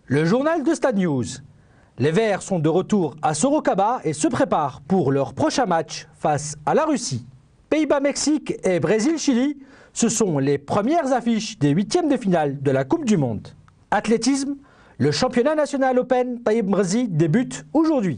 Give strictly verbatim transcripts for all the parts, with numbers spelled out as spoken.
Le journal de Stade News. Les Verts sont de retour à Sorocaba et se préparent pour leur prochain match face à la Russie. Pays-Bas-Mexique et Brésil-Chili, ce sont les premières affiches des huitièmes de finale de la Coupe du Monde. Athlétisme, le championnat national Open Taïb Mrzi débute aujourd'hui.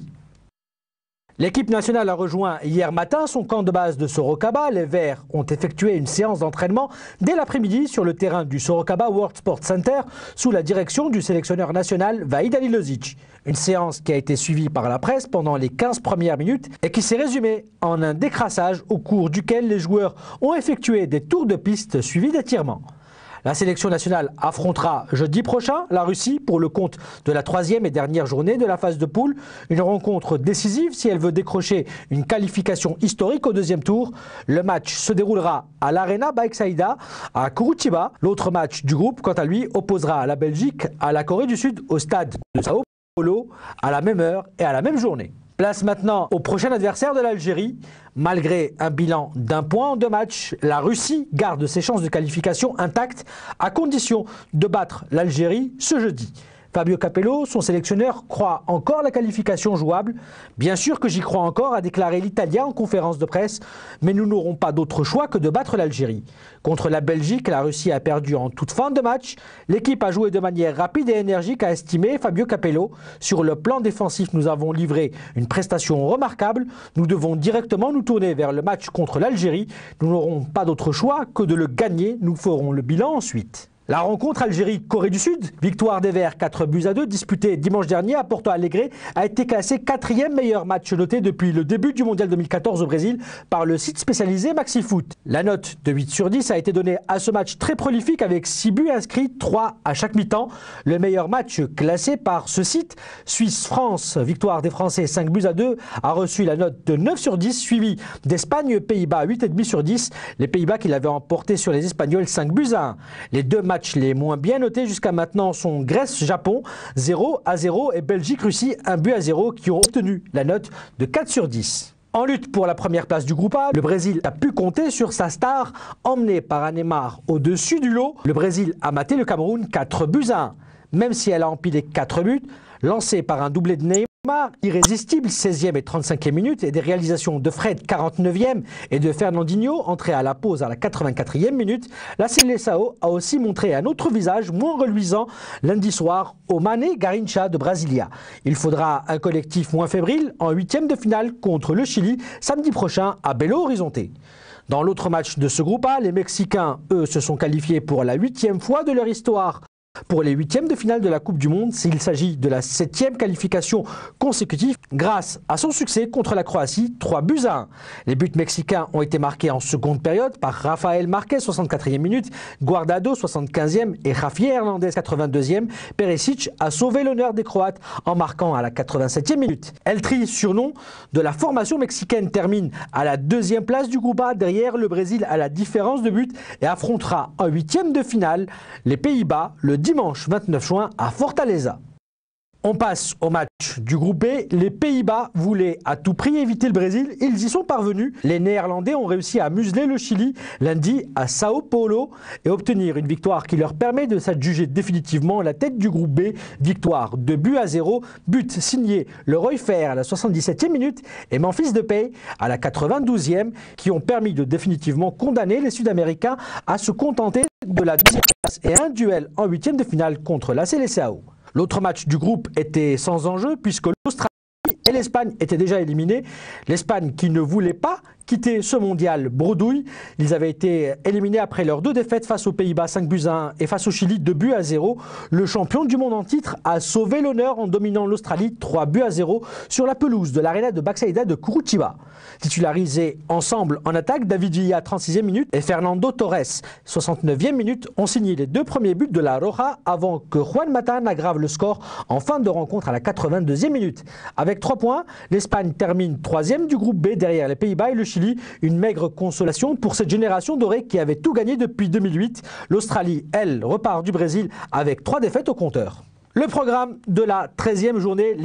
L'équipe nationale a rejoint hier matin son camp de base de Sorocaba. Les Verts ont effectué une séance d'entraînement dès l'après-midi sur le terrain du Sorocaba World Sport Center sous la direction du sélectionneur national Vahid Halilovic. Une séance qui a été suivie par la presse pendant les quinze premières minutes et qui s'est résumée en un décrassage au cours duquel les joueurs ont effectué des tours de piste suivis d'étirements. La sélection nationale affrontera jeudi prochain la Russie pour le compte de la troisième et dernière journée de la phase de poule. Une rencontre décisive si elle veut décrocher une qualification historique au deuxième tour. Le match se déroulera à l'Arena Baeksaïda à Curitiba. L'autre match du groupe, quant à lui, opposera la Belgique à la Corée du Sud au stade de Sao Paulo à la même heure et à la même journée. Place maintenant au prochain adversaire de l'Algérie. Malgré un bilan d'un point en deux matchs, la Russie garde ses chances de qualification intactes à condition de battre l'Algérie ce jeudi. Fabio Capello, son sélectionneur, croit encore la qualification jouable. Bien sûr que j'y crois encore, a déclaré l'Italien en conférence de presse, mais nous n'aurons pas d'autre choix que de battre l'Algérie. Contre la Belgique, la Russie a perdu en toute fin de match. L'équipe a joué de manière rapide et énergique, a estimé Fabio Capello. Sur le plan défensif, nous avons livré une prestation remarquable. Nous devons directement nous tourner vers le match contre l'Algérie. Nous n'aurons pas d'autre choix que de le gagner. Nous ferons le bilan ensuite. La rencontre Algérie-Corée du Sud, victoire des Verts quatre buts à deux, disputée dimanche dernier à Porto Alegre, a été classé quatrième meilleur match noté depuis le début du Mondial deux mille quatorze au Brésil par le site spécialisé MaxiFoot. La note de huit sur dix a été donnée à ce match très prolifique avec six buts inscrits, trois à chaque mi-temps. Le meilleur match classé par ce site, Suisse-France, victoire des Français cinq buts à deux, a reçu la note de neuf sur dix, suivi d'Espagne-Pays-Bas huit virgule cinq sur dix. Les Pays-Bas qui l'avaient emporté sur les Espagnols cinq buts à un. Les deux matchs les moins bien notés jusqu'à maintenant sont Grèce-Japon zéro à zéro et Belgique-Russie un but à zéro qui ont obtenu la note de quatre sur dix. En lutte pour la première place du groupe A, le Brésil a pu compter sur sa star emmenée par un Neymar au-dessus du lot. Le Brésil a maté le Cameroun quatre buts à un. Même si elle a empilé quatre buts, lancée par un doublé de Neymar, irrésistible, seizième et trente-cinquième minute, et des réalisations de Fred, quarante-neuvième, et de Fernandinho, entré à la pause à la quatre-vingt-quatrième minute, la Seleção a aussi montré un autre visage moins reluisant lundi soir au Mané Garrincha de Brasilia. Il faudra un collectif moins fébrile en huitième de finale contre le Chili, samedi prochain à Belo Horizonte. Dans l'autre match de ce groupe A, les Mexicains, eux, se sont qualifiés pour la huitième fois de leur histoire pour les huitièmes de finale de la Coupe du Monde. Il s'agit de la septième qualification consécutive grâce à son succès contre la Croatie, trois buts à un. Les buts mexicains ont été marqués en seconde période par Rafael Marquez, soixante-quatrième minute, Guardado, soixante-quinzième et Javier Hernandez, quatre-vingt-deuxième. Perisic a sauvé l'honneur des Croates en marquant à la quatre-vingt-septième minute. El Tri, surnom de la formation mexicaine, termine à la deuxième place du groupe A derrière le Brésil à la différence de but et affrontera en huitième de finale les Pays-Bas le dimanche vingt-neuf juin à Fortaleza. On passe au match du groupe B. Les Pays-Bas voulaient à tout prix éviter le Brésil. Ils y sont parvenus. Les Néerlandais ont réussi à museler le Chili lundi à Sao Paulo et obtenir une victoire qui leur permet de s'adjuger définitivement la tête du groupe B. Victoire de but à zéro. But signé le Roy Fer à la soixante-dix-septième minute et Memphis Depay à la quatre-vingt-douzième qui ont permis de définitivement condamner les Sud-Américains à se contenter de la deuxième place et un duel en huitième de finale contre la Seleção. L'autre match du groupe était sans enjeu puisque l'Australie et l'Espagne étaient déjà éliminés. L'Espagne qui ne voulait pas quitter ce mondial bredouille. Ils avaient été éliminés après leurs deux défaites face aux Pays-Bas cinq buts à un et face au Chili deux buts à zéro. Le champion du monde en titre a sauvé l'honneur en dominant l'Australie trois buts à zéro sur la pelouse de l'Arena de Baeksaïda de Curitiba. Titularisés ensemble en attaque, David Villa, trente-sixième minute, et Fernando Torres, soixante-neuvième minute, ont signé les deux premiers buts de la Roja avant que Juan Mata n'aggrave le score en fin de rencontre à la quatre-vingt-deuxième minute. Avec trois points, l'Espagne termine troisième du groupe B derrière les Pays-Bas et le Chili. Une maigre consolation pour cette génération dorée qui avait tout gagné depuis deux mille huit. L'Australie, elle, repart du Brésil avec trois défaites au compteur. Le programme de la treizième journée, les matchs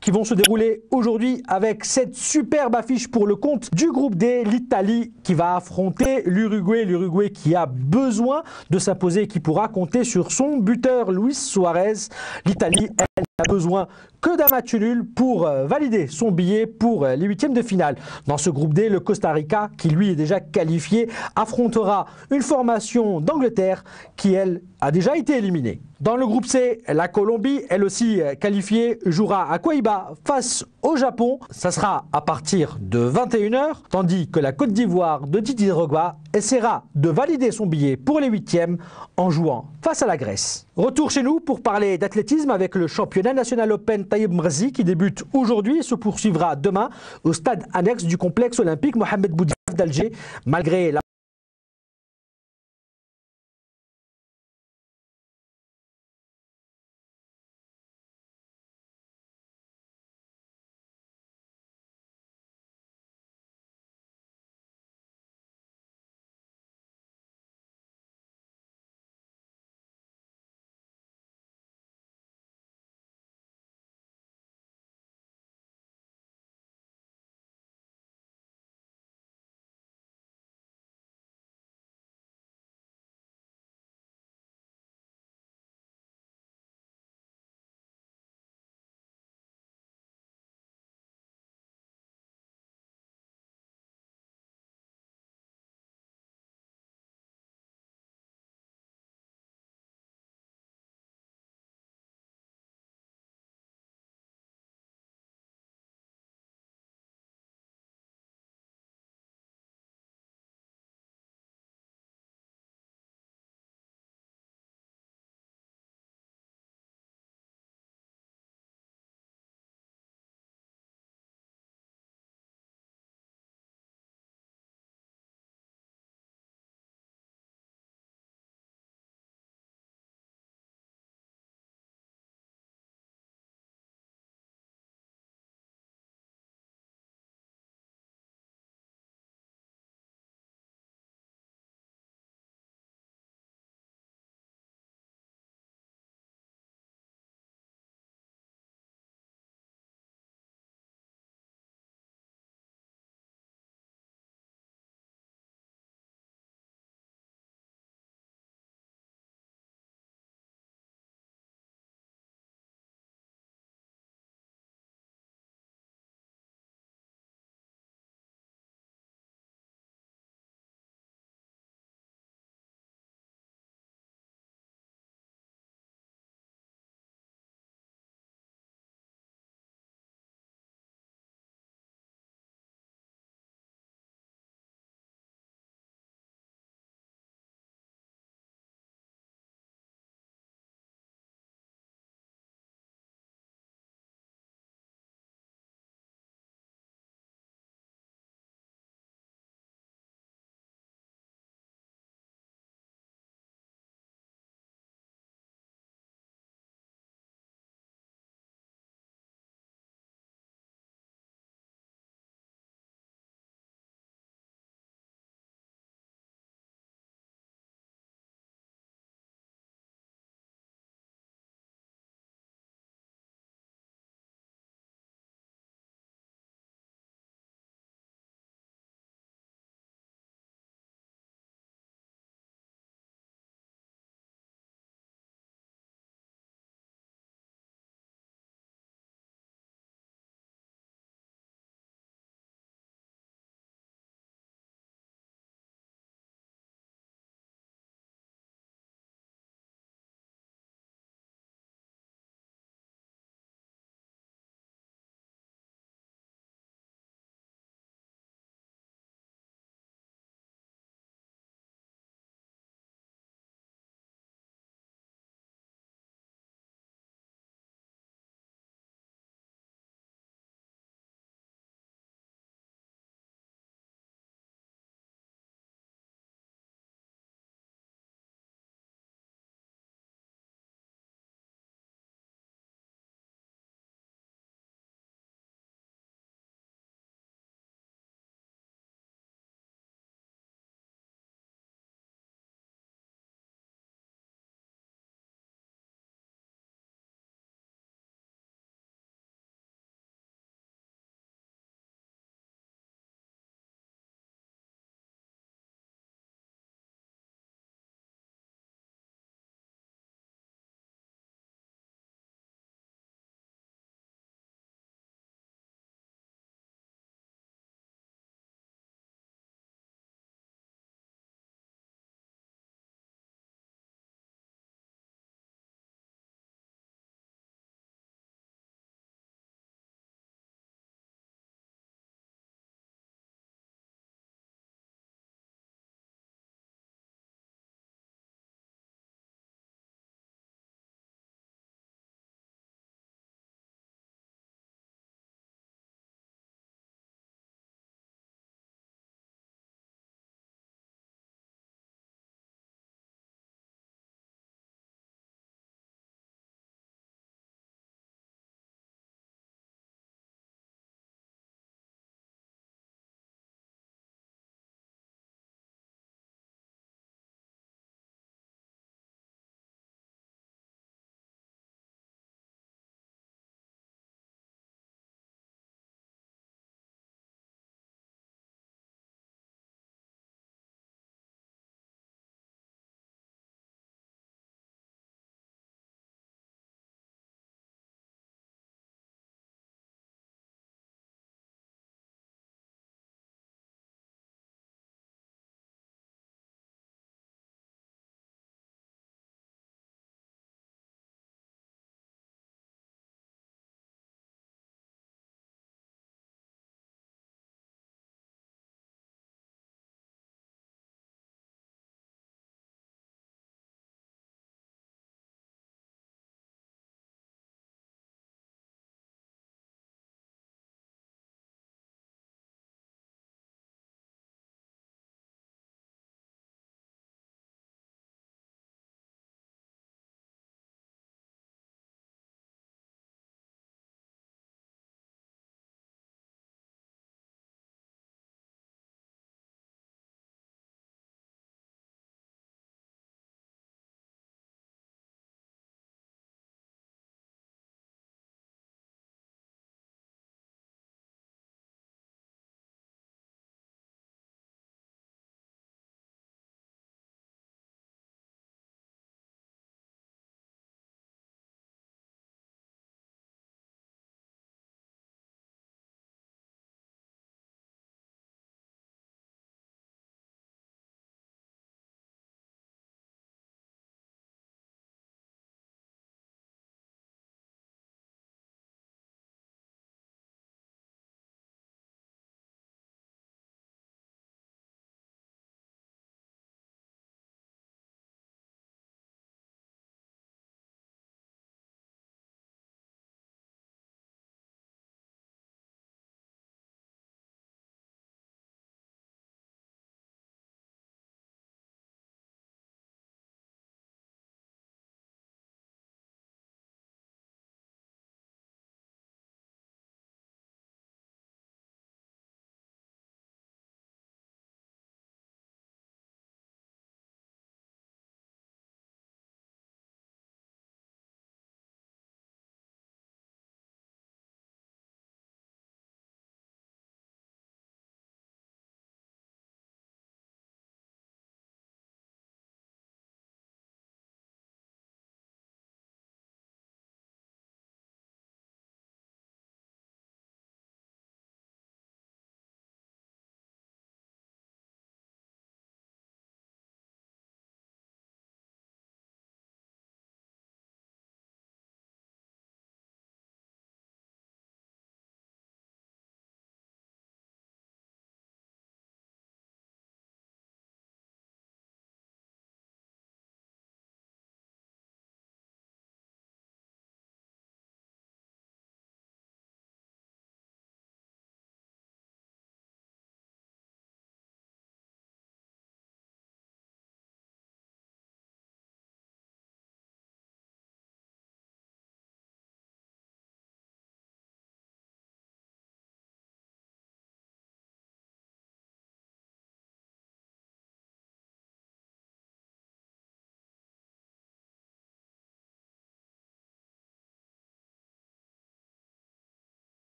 qui vont se dérouler aujourd'hui avec cette superbe affiche pour le compte du groupe D, l'Italie qui va affronter l'Uruguay, l'Uruguay qui a besoin de s'imposer et qui pourra compter sur son buteur Luis Suarez. L'Italie, elle, n'a besoin que d'un match nul pour valider son billet pour les huitièmes de finale. Dans ce groupe D, le Costa Rica, qui lui est déjà qualifié, affrontera une formation d'Angleterre qui, elle, a déjà été éliminée. Dans le groupe C, la Colombie, elle aussi qualifiée, jouera à Coiba face au Japon. Ça sera à partir de vingt et une heures, tandis que la Côte d'Ivoire de Didier Drogba essaiera de valider son billet pour les huitièmes en jouant face à la Grèce. Retour chez nous pour parler d'athlétisme avec le championnat national Open Taïeb Mrzi qui débute aujourd'hui et se poursuivra demain au stade annexe du complexe olympique Mohamed Boudiaf d'Alger. Malgré la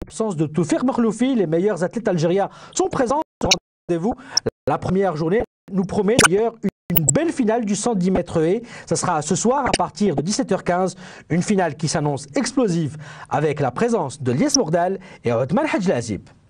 l'absence de Toufir Makhloufi, les meilleurs athlètes algériens sont présents sur le rendez-vous. La première journée nous promet d'ailleurs une belle finale du cent dix mètres haies. Ça sera ce soir à partir de dix-sept heures quinze, une finale qui s'annonce explosive avec la présence de Lies Mourdal et Othman Hadjlazib.